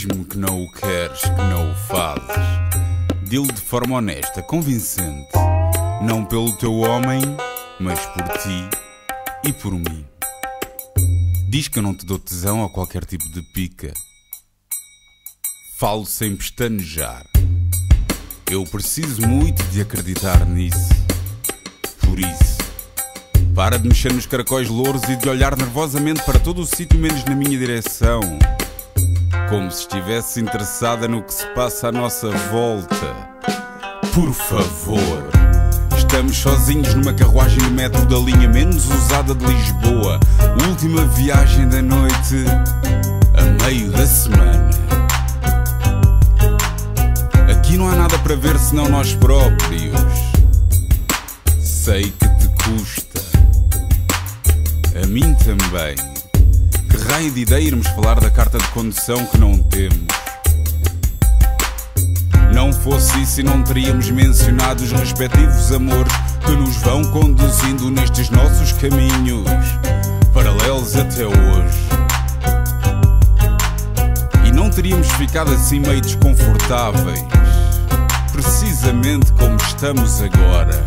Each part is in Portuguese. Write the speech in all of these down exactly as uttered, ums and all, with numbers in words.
Diz-me que não o queres, que não o fazes. Dilo de forma honesta, convincente. Não pelo teu homem, mas por ti e por mim. Diz que eu não te dou tesão a qualquer tipo de pica. Falo sem pestanejar. Eu preciso muito de acreditar nisso. Por isso, para de mexer nos caracóis louros e de olhar nervosamente para todo o sítio menos na minha direção, como se estivesse interessada no que se passa à nossa volta. Por favor. Estamos sozinhos numa carruagem de metro da linha menos usada de Lisboa. Última viagem da noite, a meio da semana. Aqui não há nada para ver senão nós próprios. Sei que te custa. A mim também. Que raio de ideia irmos falar da carta de condução que não temos? Não fosse isso e não teríamos mencionado os respectivos amores que nos vão conduzindo nestes nossos caminhos paralelos até hoje. E não teríamos ficado assim meio desconfortáveis, precisamente como estamos agora.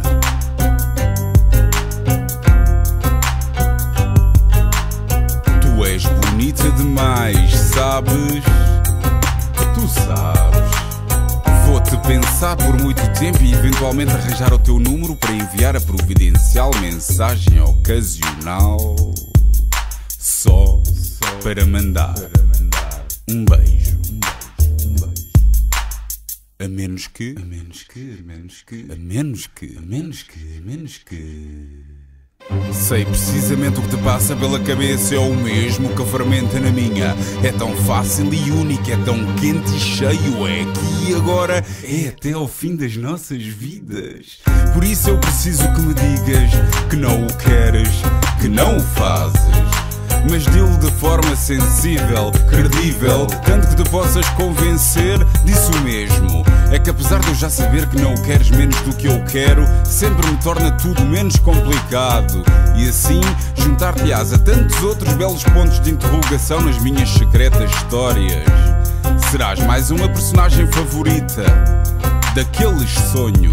Tu és bonita demais, sabes? Tu sabes. Vou-te pensar por muito tempo e eventualmente arranjar o teu número para enviar a providencial mensagem ocasional, só, só para mandar, para mandar um beijo. Um beijo, um beijo. A menos que, a menos que, a menos que, a menos que, a menos que, a menos que... Sei precisamente o que te passa pela cabeça, é o mesmo que fermenta na minha. É tão fácil e único, é tão quente e cheio, é aqui e agora, é até ao fim das nossas vidas. Por isso eu preciso que me digas que não o queres, que não o fazes, mas dilo de forma sensível, credível, tanto que te possas convencer disso mesmo. É que apesar de eu já saber que não o queres menos do que eu quero, sempre me torna tudo menos complicado. E assim, juntar-te-ás a tantos outros belos pontos de interrogação nas minhas secretas histórias. Serás mais uma personagem favorita daqueles sonhos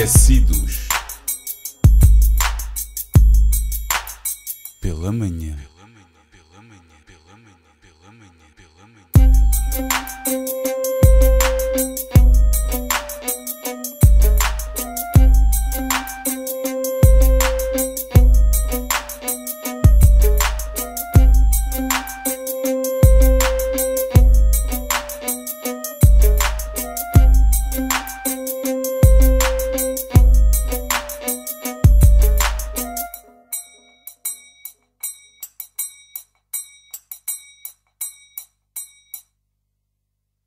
esquecidos pela manhã.